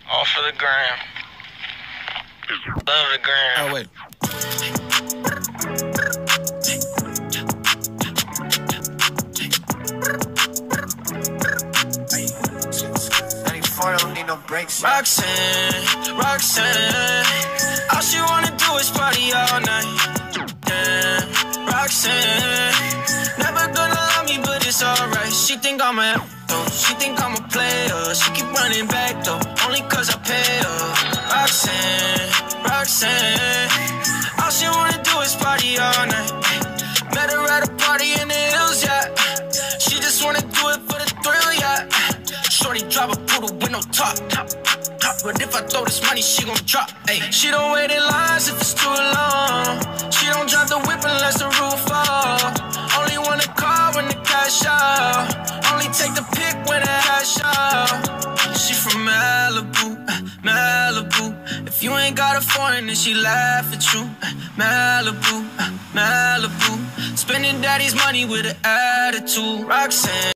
All for the gram. Love the gram. Oh, wait. Don't need no breaks. Roxanne, Roxanne, all she wanna do is party all night. Damn, Roxanne, never gonna love me, but it's alright. She think I'm a though, she think I'm a player. She keep running back though, only cause I pay her. Roxanne, Roxanne, all she wanna do is party all night. Met her at a party in the hills, yeah. She just wanna do it for the thrill, yeah. Shorty drop a poodle with no top. But if I throw this money, she gon' drop. Ay. She don't wait in lines if it's too long. She don't drive the whip unless the roof off. Only wanna call when the cash out. Only take the pic when the cash out. She from Malibu, Malibu. If you ain't got a foreign, then she laugh at you. Malibu, Malibu. Spending daddy's money with an attitude. Roxanne.